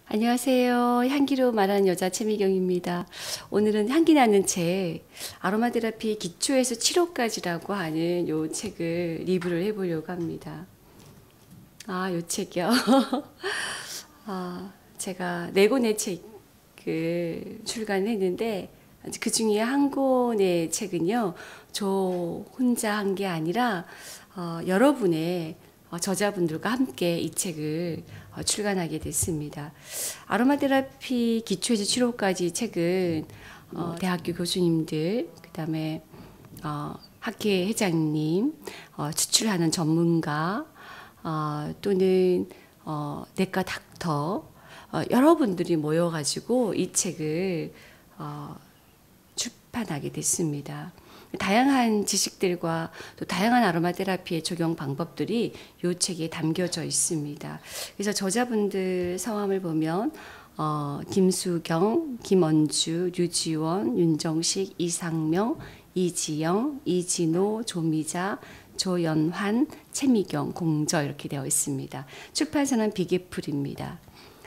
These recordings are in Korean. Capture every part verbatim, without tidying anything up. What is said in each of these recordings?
안녕하세요. 향기로 말하는 여자 최미경입니다. 오늘은 향기 나는 책 아로마 테라피 기초에서 치료까지라고 하는 요 책을 리뷰를 해보려고 합니다. 아, 요 책이요. 아, 제가 네 권의 책을 출간했는데 그 중에 한 권의 책은요, 저 혼자 한 게 아니라 어, 여러분의 어, 저자분들과 함께 이 책을 어, 출간하게 됐습니다. 아로마 테라피 기초에서 치료까지 책은 어, 대학교 교수님들, 그다음에 어, 학회 회장님, 어, 추출하는 전문가, 어, 또는 어, 내과 닥터, 어, 여러분들이 모여가지고 이 책을 어, 출판하게 됐습니다. 다양한 지식들과 또 다양한 아로마 테라피의 적용 방법들이 이 책에 담겨져 있습니다. 그래서 저자분들 성함을 보면 어, 김수경, 김원주, 류지원, 윤정식, 이상명, 이지영, 이진호, 조미자, 조연환, 최미경, 공저 이렇게 되어 있습니다. 출판사는 비계풀입니다.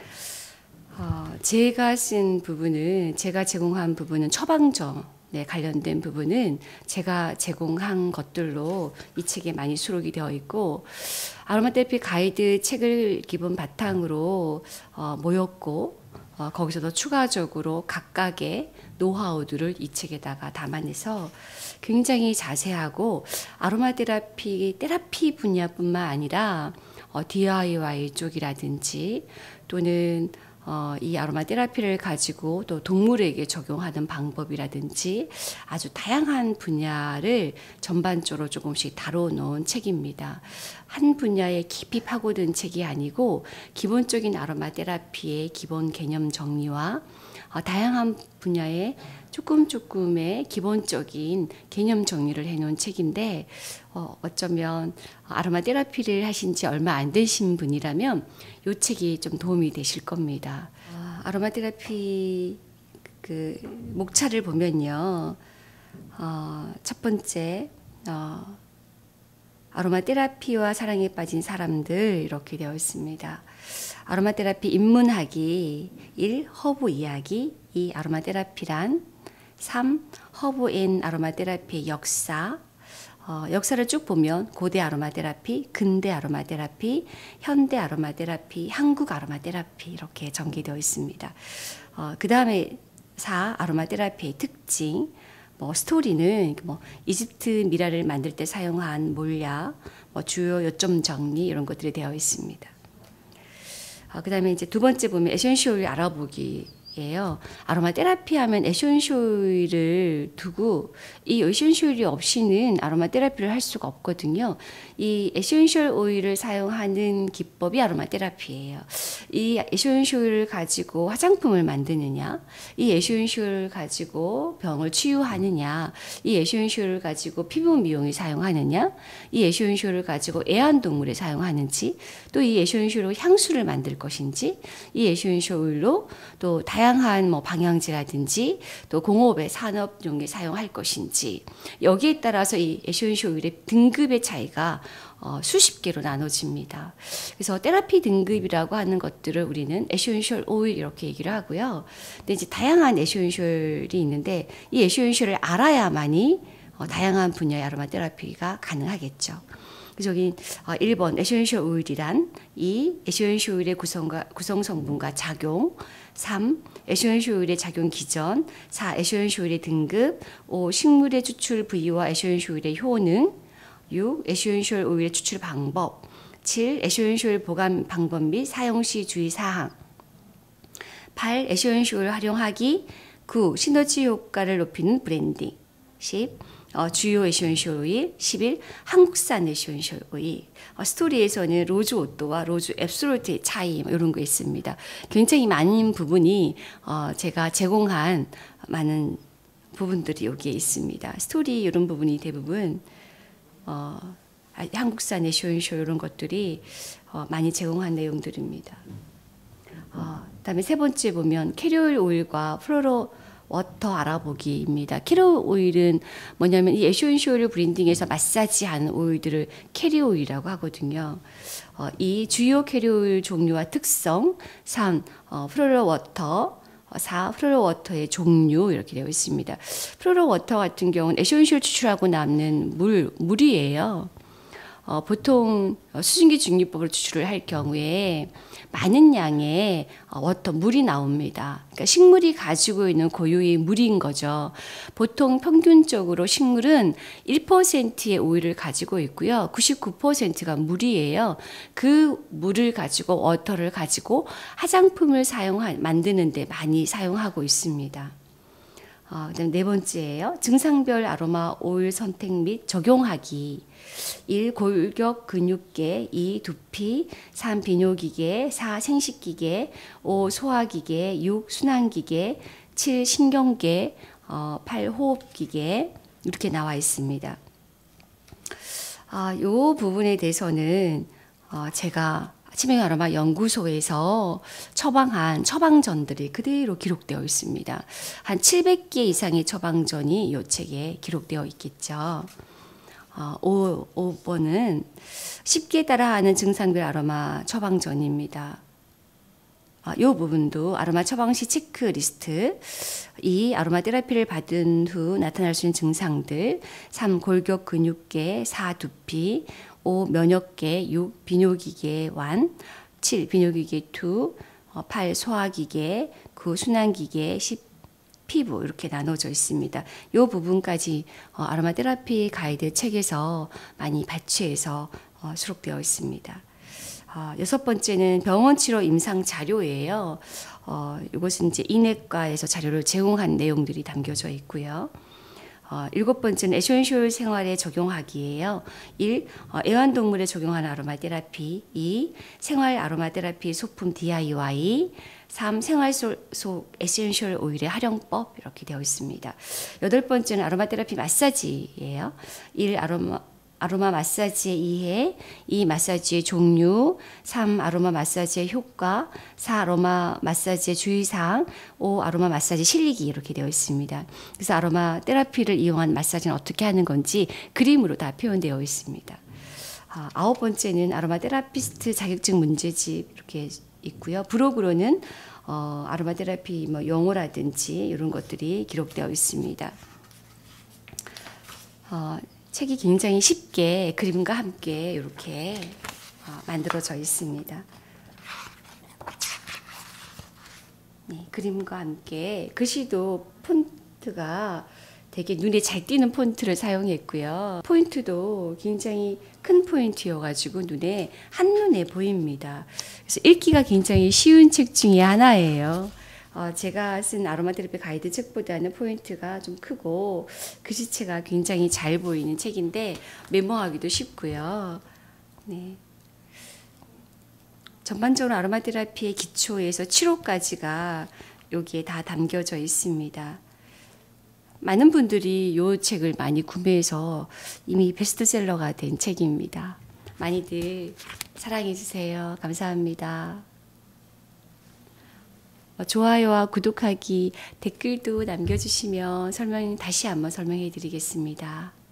어, 제가 쓴 부분은, 제가 제공한 부분은 처방전 네, 관련된 부분은 제가 제공한 것들로 이 책에 많이 수록이 되어 있고, 아로마 테라피 가이드 책을 기본 바탕으로 어, 모였고, 어, 거기서도 추가적으로 각각의 노하우들을 이 책에다가 담아내서 굉장히 자세하고 아로마 테라피 테라피 분야뿐만 아니라 어, 디아이와이 쪽이라든지 또는 어, 이 아로마 테라피를 가지고 또 동물에게 적용하는 방법이라든지 아주 다양한 분야를 전반적으로 조금씩 다뤄놓은 책입니다. 한 분야에 깊이 파고든 책이 아니고 기본적인 아로마 테라피의 기본 개념 정리와 어, 다양한 분야의 조금 조금의 기본적인 개념 정리를 해놓은 책인데 어, 어쩌면 아로마 테라피를 하신 지 얼마 안 되신 분이라면 이 책이 좀 도움이 되실 겁니다. 아, 아로마 테라피 그 목차를 보면요, 어, 첫 번째 어, 아로마 테라피와 사랑에 빠진 사람들 이렇게 되어 있습니다. 아로마 테라피 입문하기 일. 허브 이야기 이. 아로마 테라피란 삼. 허브 앤 아로마 테라피의 역사 어, 역사를 쭉 보면 고대 아로마 테라피, 근대 아로마 테라피, 현대 아로마 테라피, 한국 아로마 테라피 이렇게 전개되어 있습니다. 어, 그 다음에 사. 아로마 테라피의 특징 뭐 스토리는 뭐 이집트 미라를 만들 때 사용한 몰약, 뭐 주요 요점 정리 이런 것들이 되어 있습니다. 어, 그 다음에 이제 두 번째 보면 에센셜 오일 알아보기예요. 아로마 테라피 하면 에센셜 오일을 두고 이 에센셜 오일이 없이는 아로마 테라피를 할 수가 없거든요. 이 에센셜 오일을 사용하는 기법이 아로마 테라피예요. 이 에센셜 오일을 가지고 화장품을 만드느냐, 이 에센셜 오일을 가지고 병을 치유하느냐, 이 에센셜 오일을 가지고 피부 미용에 사용하느냐, 이 에센셜 오일을 가지고 애완동물에 사용하는지, 또 이 에센셜 오일 향수를 만들 것인지, 이 에센셜 오일로 또 다양한 뭐 방향제라든지 또 공업의 산업용에 사용할 것인지, 여기에 따라서 이 에센셜 오일의 등급의 차이가 어, 수십 개로 나눠집니다. 그래서 테라피 등급이라고 하는 것들을 우리는 에센셜 오일 이렇게 얘기를 하고요. 근데 이제 다양한 에센셜이 있는데 이 에센셜을 알아야만이 어, 다양한 분야의 아로마 테라피가 가능하겠죠. 그래서 여기 어, 일 번 에센셜 오일이란 이. 에센셜 오일의 구성과, 구성 성분과 작용 삼. 에센셜 오일의 작용 기전 사. 에센셜 오일의 등급 오. 식물의 추출 부위와 에센셜 오일의 효능 육. 에센셜 오일의 추출 방법 칠. 에센셜 오일 보관 방법 및 사용 시 주의사항 팔. 에센셜 오일 활용하기 구. 시너지 효과를 높이는 브랜딩 십. 어, 주요 에센셜 오일 십일. 한국산 에센셜 오일 어, 스토리에서는 로즈 오또와 로즈 앱솔루트의 차이 뭐 이런 거 있습니다. 굉장히 많은 부분이 어, 제가 제공한 많은 부분들이 여기에 있습니다. 스토리 이런 부분이 대부분 어, 한국산 에센셜 이런 것들이 어, 많이 제공한 내용들입니다. 어, 그다음에 세 번째 보면 캐리올 오일과 플로로 워터 알아보기입니다. 캐리어 오일은 뭐냐면 이 에센셜 오일 브랜딩에서 마사지하는 오일들을 캐리어 오일이라고 하거든요. 어, 이 주요 캐리어 오일 종류와 특성, 삼. 어, 플로러 워터, 사. 플로러 워터의 종류 이렇게 되어 있습니다. 플로러 워터 같은 경우는 에센셜 추출하고 남는 물, 물이에요. 어, 보통 수증기 중립법으로 추출을 할 경우에 많은 양의 워터, 물이 나옵니다. 그러니까 식물이 가지고 있는 고유의 물인 거죠. 보통 평균적으로 식물은 일 퍼센트의 오일을 가지고 있고요. 구십구 퍼센트가 물이에요. 그 물을 가지고 워터를 가지고 화장품을 사용한 만드는데 많이 사용하고 있습니다. 어, 그다음 네 번째예요. 증상별 아로마 오일 선택 및 적용하기. 일. 골격 근육계, 이. 두피, 삼. 비뇨기계, 사. 생식기계, 오. 소화기계, 육. 순환기계, 칠. 신경계, 어, 팔. 호흡기계 이렇게 나와 있습니다. 아, 요 부분에 대해서는 어, 제가 치매경 아로마 연구소에서 처방한 처방전들이 그대로 기록되어 있습니다. 한 칠백 개 이상의 처방전이 이 책에 기록되어 있겠죠. 어, 오 번은 쉽게 따라하는 증상별 아로마 처방전입니다. 이 부분도 아로마 처방 시 체크리스트. 이. 아로마 테라피를 받은 후 나타날 수 있는 증상들. 삼. 골격 근육계, 사. 두피, 오. 면역계, 육. 비뇨기계 일, 칠. 비뇨기계 이, 팔. 소화기계, 구. 순환기계, 십. 피부 이렇게 나눠져 있습니다. 이 부분까지 어, 아로마 테라피 가이드 책에서 많이 발췌해서 어, 수록되어 있습니다. 어, 여섯 번째는 병원 치료 임상 자료예요. 어, 이것은 이제 인내과에서 자료를 제공한 내용들이 담겨져 있고요. 어, 일곱 번째는 에센셜 생활에 적용하기예요. 일. 어, 애완동물에 적용하는 아로마 테라피. 이. 생활 아로마 테라피 소품 디아이와이. 삼. 생활 속 에센셜 오일의 활용법 이렇게 되어 있습니다. 여덟 번째는 아로마 테라피 마사지예요. 일. 아로마 아로마 마사지의 이해, 이. 마사지의 종류, 삼. 아로마 마사지의 효과, 사. 아로마 마사지의 주의사항, 오. 아로마 마사지 실리기 이렇게 되어 있습니다. 그래서 아로마 테라피를 이용한 마사지는 어떻게 하는 건지 그림으로 다 표현되어 있습니다. 아, 아홉 번째는 아로마 테라피스트 자격증 문제집 이렇게 있고요. 브로그로는 어, 아로마 테라피 뭐 용어라든지 이런 것들이 기록되어 있습니다. 어, 책이 굉장히 쉽게 그림과 함께 이렇게 어, 만들어져 있습니다. 네, 그림과 함께 글씨도 폰트가 되게 눈에 잘 띄는 폰트를 사용했고요. 포인트도 굉장히 큰 포인트여가지고 눈에 한눈에 보입니다. 그래서 읽기가 굉장히 쉬운 책 중에 하나예요. 어, 제가 쓴 아로마 테라피 가이드 책보다는 포인트가 좀 크고 글씨체가 굉장히 잘 보이는 책인데 메모하기도 쉽고요. 네. 전반적으로 아로마 테라피의 기초에서 치료까지가 여기에 다 담겨져 있습니다. 많은 분들이 이 책을 많이 구매해서 이미 베스트셀러가 된 책입니다. 많이들 사랑해 주세요. 감사합니다. 좋아요와 구독하기, 댓글도 남겨주시면 설명, 다시 한번 설명해 드리겠습니다.